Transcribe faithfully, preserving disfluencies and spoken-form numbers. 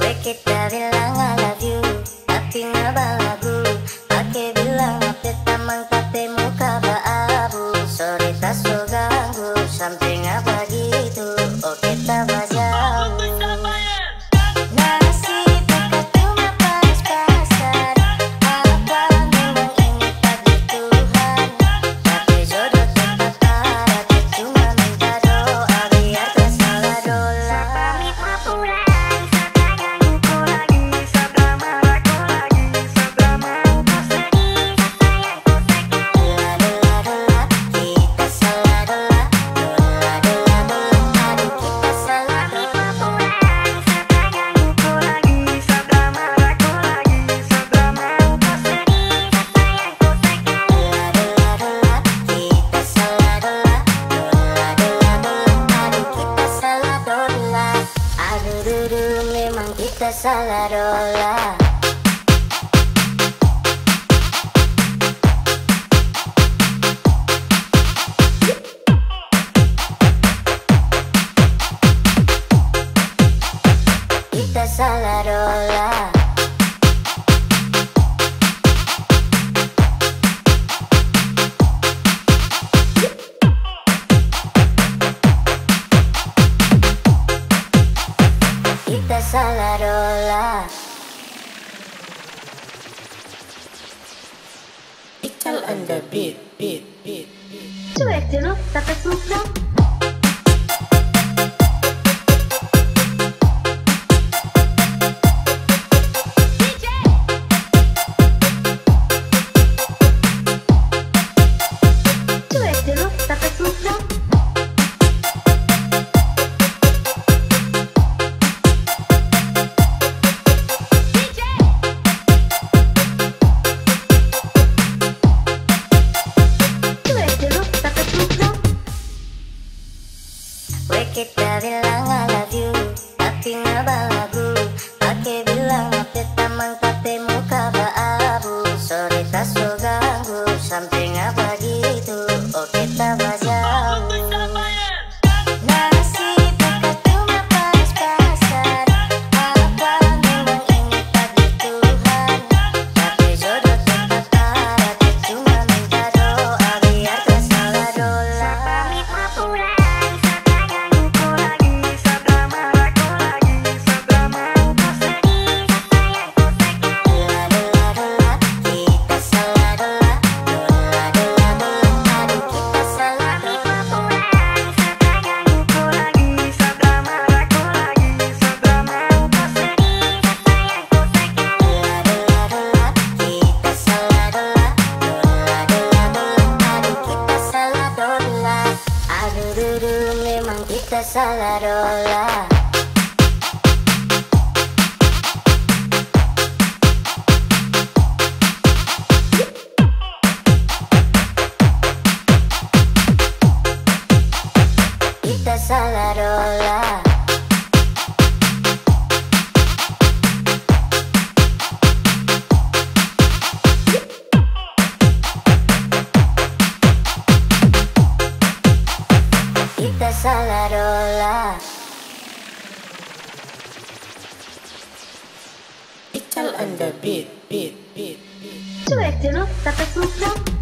Kita bilang I love you, tapi ngabang lagu. Ake bilang apa tamang tapi muka baabu. Sorry tak so ganggu, sampai ngapa gitu. Oh kita bajau. Nasib dekat cuma pas-pasan. Apa memang ini takdir Tuhan? Tapi jodoh tetap ada, cuma minta doa biar tersalah dola. Memang kita salah dola. Kita salah dola. Kita salah dola. Ical on the beat, beat, beat, beat. Cuek jenuh, tapi suka. Cuek jenuh, tapi suka. Kita bilang I love you, tapi ngabang lagu. Ake bilang apa tamang tapi muka baabu. Sorry tak so ganggu, sampai ngapa gitu. Oh kita bajau. Nasib dekat cuma pas-pasan. Apa memang ini takdir Tuhan? Tapi jodoh tetap ada, cuma minta doa biar tersalah dola. Memang kita salah dola. Kita salah dola. Kita salah dola. Ical on the beat, beat, beat, beat. Cuek jenuh, tapi suka.